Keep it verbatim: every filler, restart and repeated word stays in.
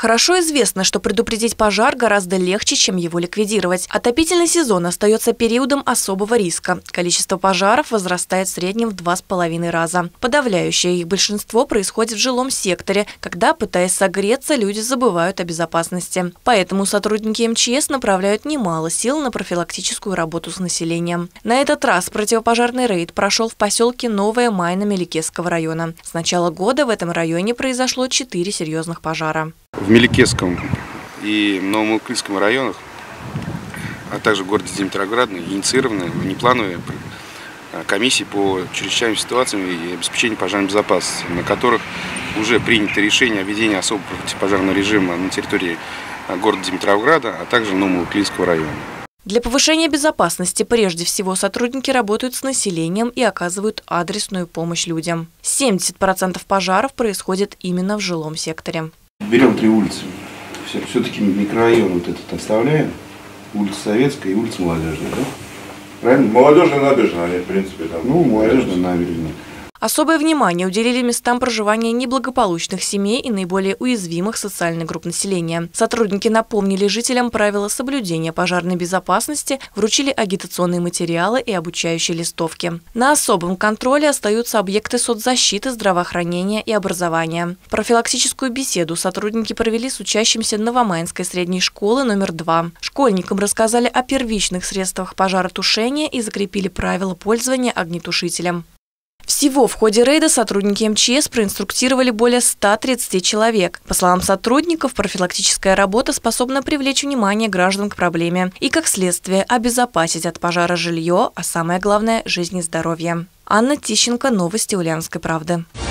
Хорошо известно, что предупредить пожар гораздо легче, чем его ликвидировать. Отопительный сезон остается периодом особого риска. Количество пожаров возрастает в среднем в два с половиной раза. Подавляющее их большинство происходит в жилом секторе, когда, пытаясь согреться, люди забывают о безопасности. Поэтому сотрудники эм че эс направляют немало сил на профилактическую работу с населением. На этот раз противопожарный рейд прошел в поселке Новая Майна Меликесского района. С начала года в этом районе произошло четыре серьезных пожара. В Меликесском и Новомуклинском районах, а также в городе Димитровграде, инициированы внеплановые комиссии по чрезвычайным ситуациям и обеспечению пожарной безопасности, на которых уже принято решение о введении особого противопожарного режима на территории города Димитровграда, а также Новомуклинского района. Для повышения безопасности прежде всего сотрудники работают с населением и оказывают адресную помощь людям. семьдесят процентов пожаров происходит именно в жилом секторе. Берем три улицы. Все-таки микрорайон вот этот оставляем. Улица Советская и улица Молодежная, да? Правильно? Молодежная набережная, они, в принципе, там. Ну, Молодежная набережная. Особое внимание уделили местам проживания неблагополучных семей и наиболее уязвимых социальных групп населения. Сотрудники напомнили жителям правила соблюдения пожарной безопасности, вручили агитационные материалы и обучающие листовки. На особом контроле остаются объекты соцзащиты, здравоохранения и образования. Профилактическую беседу сотрудники провели с учащимся Новомайнской средней школы номер два. Школьникам рассказали о первичных средствах пожаротушения и закрепили правила пользования огнетушителем. Всего в ходе рейда сотрудники эм че эс проинструктировали более ста тридцати человек. По словам сотрудников, профилактическая работа способна привлечь внимание граждан к проблеме и, как следствие, обезопасить от пожара жилье, а самое главное – жизнь и здоровье. Анна Тищенко, новости Ульяновской правды.